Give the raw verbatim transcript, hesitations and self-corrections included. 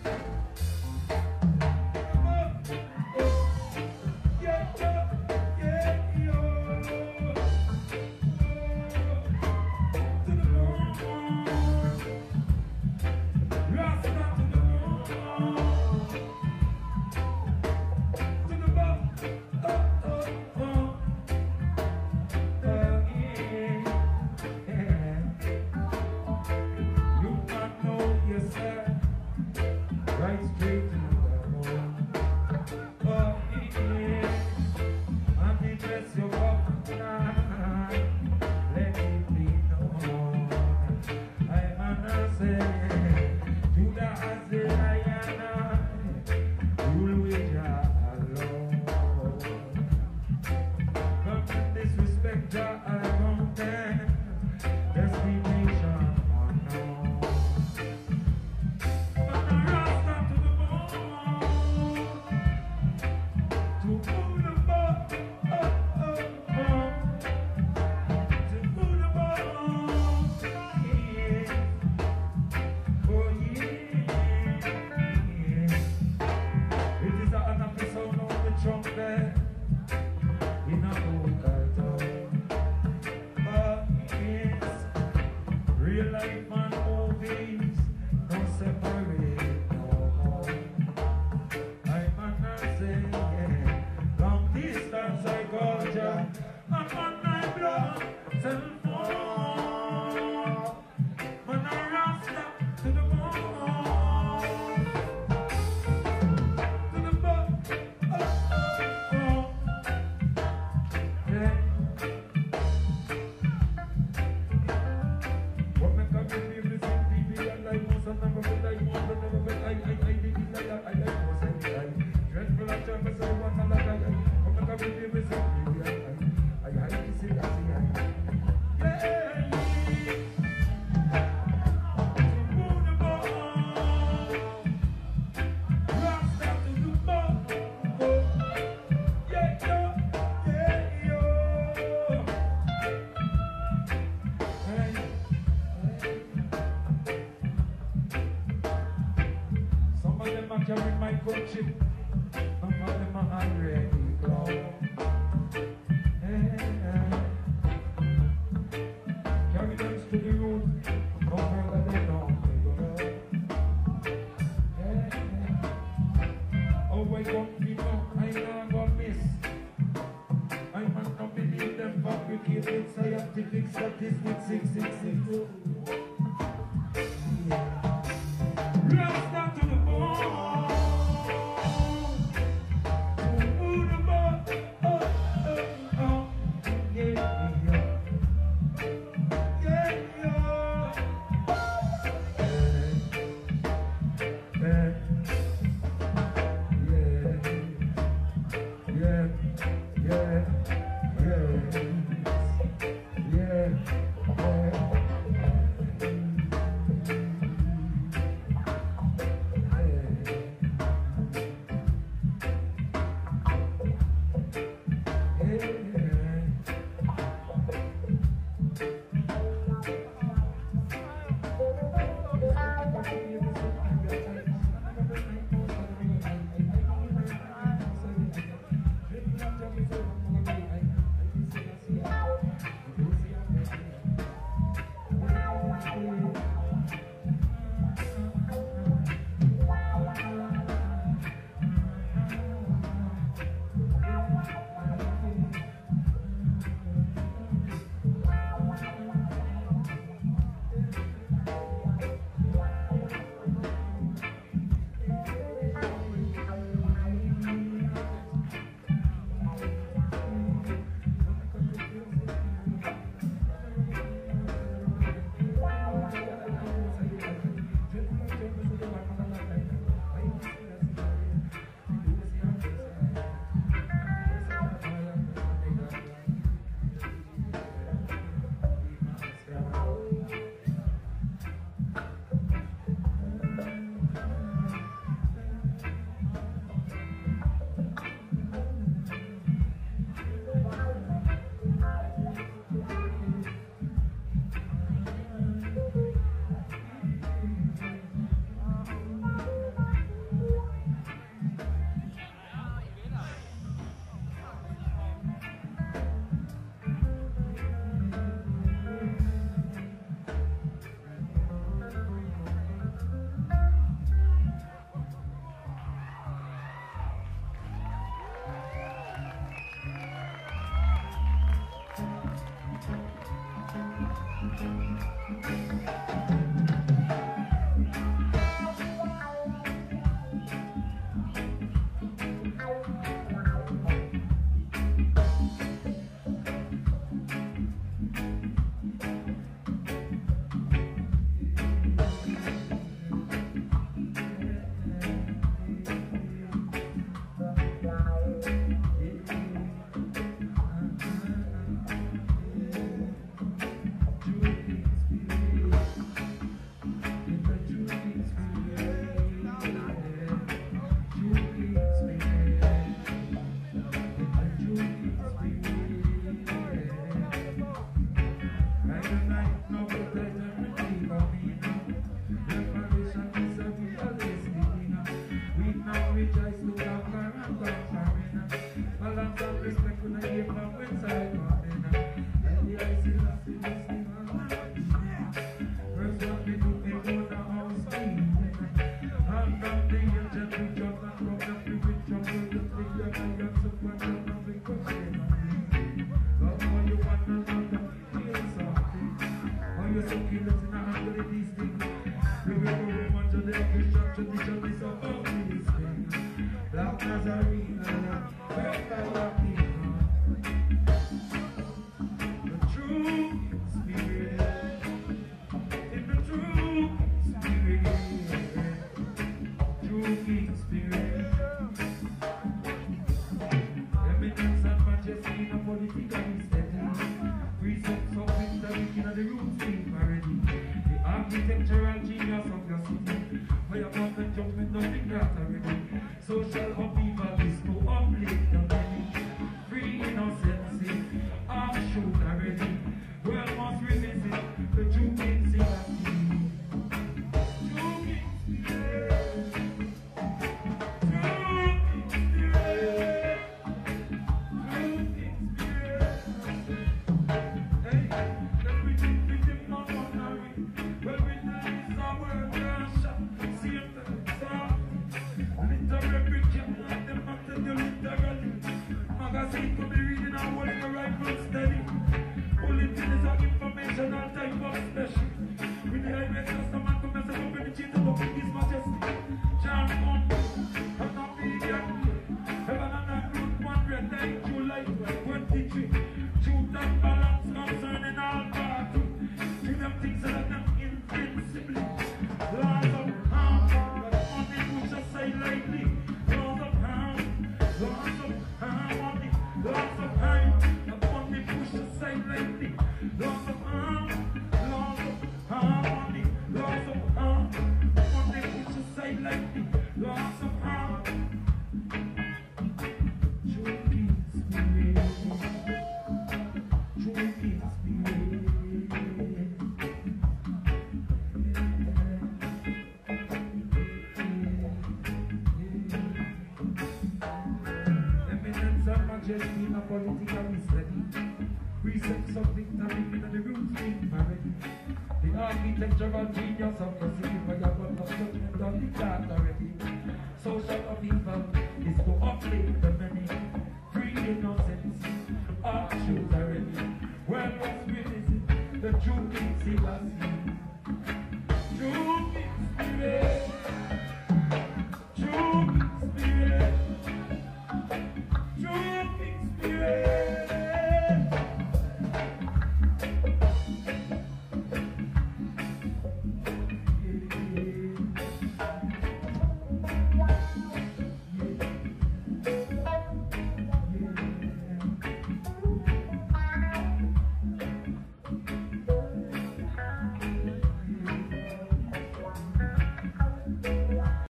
Yeah, yeah, yeah. Architectural genius of your city. Where your mountain jumping nothing that already. Social upheaval is to uplift the many. Free innocence, offshoot already. World must revisit the true kings in that city. True kings, yeah. True kings, yeah. True kings, yeah. Hey, let me think with him not wondering. Well, we know it's our word, Rasta. See him the song. Literary king, like them not tell you literally. Magazine could be reading and holding the right foot steady. Bulletin is our informational type of special. With the highway customer to mess up with the cheat of His Majesty. John Monkey, I'm not vegan. Heaven and earth, root one red like July twenty-three. Truth and balance concerning all parties. Do them things that them invincibly. Laws of harm, but money push aside lightly. Laws of harm, laws of harmony, laws of harm, but money push aside lightly. Laws of harm, laws of harmony, laws of harm, money push aside lightly. Laws of harm. True inspiration, true inspiration. Just being a political study. Precepts of victory in the roots being already. The architectural genius of the city where you got the judgment of the data.